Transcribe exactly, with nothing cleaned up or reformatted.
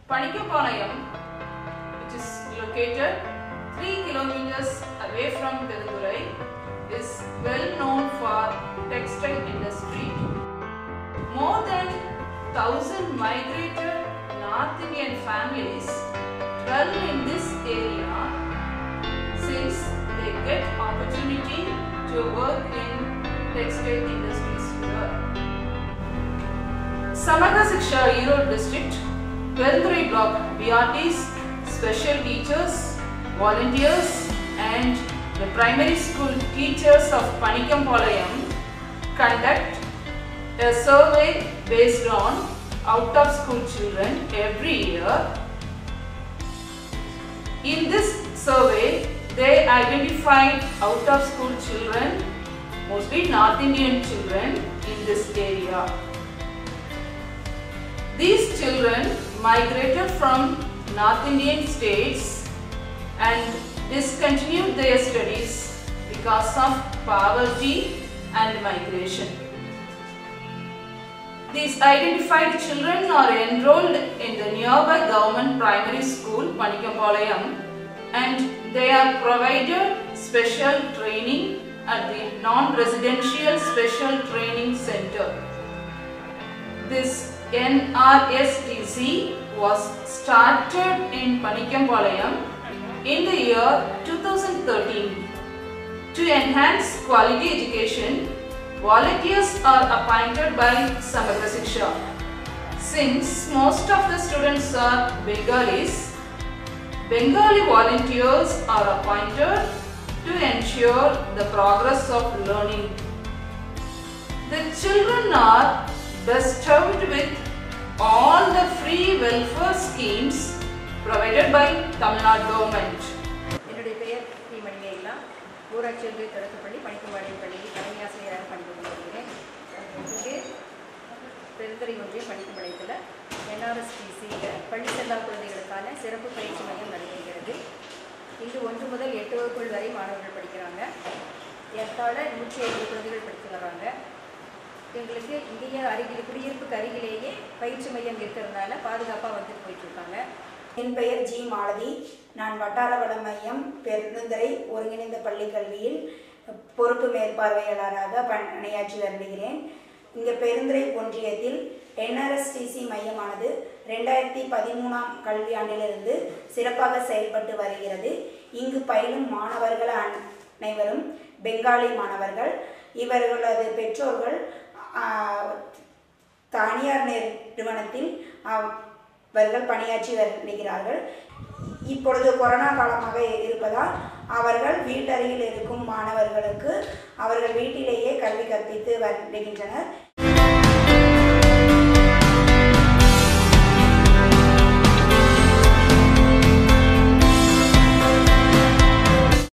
Panikkapalayam, which is located three kilometers away from Perudurai, is well known for textile industry. More than one thousand migrated North Indian families dwell in this area since they get opportunity to work in textile industries here. Samagra Shiksha Erode District, Perudurai Block B R Ts, special teachers, volunteers and the primary school teachers of Panikkapalayam conduct a survey based on out of school children every year. In this survey, they identified out of school children, mostly North Indian children in this area. These children migrated from North Indian states and discontinued their studies because of poverty and migration. These identified children are enrolled in the nearby government primary school, Panikkapalayam, and they are provided special training at the non-residential special training center. This N R S T C was started in Panikkapalayam in the year two thousand thirteen. To enhance quality education, volunteers are appointed by Samagra Shiksha. Since most of the students are Bengalis, Bengali volunteers are appointed to ensure the progress of learning. The children are bestowed with all the free welfare schemes provided by Tamil Nadu government. என்னுடைய பெயர் D மணிவேலா. ஊராட்சி ஒன்றிய தொடக்கப்பள்ளி பணிக்கும்பாளையம் பள்ளியில் தலைமை ஆசிரியராக பணிபுரிந்து வருகிறேன். இங்கே பெருந்துறை ஒன்றிய பணிக்கும்பாளையத்தில் என்ஆர்எஸ்டிசியில் பள்ளி செல்லா குழந்தைகளுக்கான சிறப்பு பயிற்சி மையம் நடைபெறுகிறது. இங்கு ஒன்று முதல் எட்டு வகுப்புகள் வரை மாணவர்கள் படிக்கிறாங்க. ஏற்கால நூற்றி ஐம்பது குழந்தைகள் படித்து வர்றாங்க. எங்களுக்கு இந்திய அருகில் குடியிருப்புக்கு அருகிலேயே பயிற்சி மையம் இருக்கிறதுனால பாதுகாப்பாக வந்துட்டு போயிட்டு இருக்காங்க. என் பெயர் ஜி மாலதி. நான் வட்டார வள மையம் பெருந்துறை ஒருங்கிணைந்த பள்ளி கல்வியில் பொறுப்பு மேற்பார்வையாளராக பணியாற்றி வருகிறேன். இங்கே பெருந்துறை ஒன்றியத்தில் என்ஆர்எஸ்டிசி மையமானது ரெண்டாயிரத்தி பதிமூணாம் கல்வியாண்டிலிருந்து சிறப்பாக செயல்பட்டு வருகிறது. இங்கு பயிலும் மாணவர்கள் அனைவரும் பெங்காலி மாணவர்கள். இவர்களது பெற்றோர்கள் தனியார் நிறுவனத்தில் அவர்கள் பணியாற்றி வருகிறார்கள். இப்பொழுது கொரோனா காலமாக இருப்பதால் அவர்கள் வீட்டருகில் இருக்கும் மாணவர்களுக்கு அவர்கள் வீட்டிலேயே கல்வி கற்பித்து வருகின்றனர்.